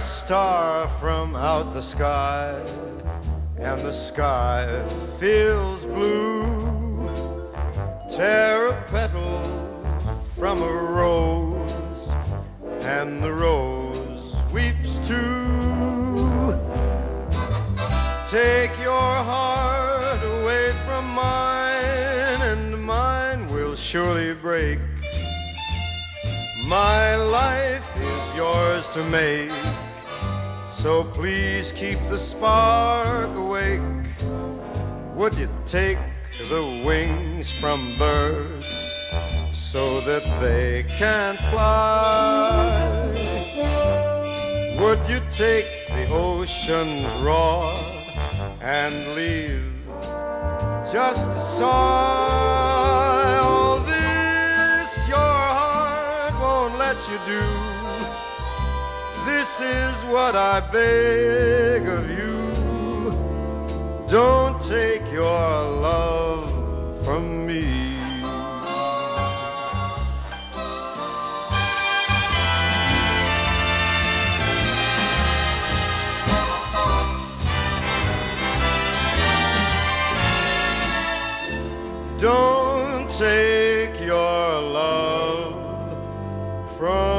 star from out the sky, and the sky feels blue. Tear a petal from a rose, and the rose weeps too. Take your heart away from mine, and mine will surely break. My life is yours to make, so please keep the spark awake. Would you take the wings from birds so that they can't fly? Would you take the ocean's roar and leave just a sigh? All this your heart won't let you do. This is what I beg of you. Don't take your love from me. Don't take your love from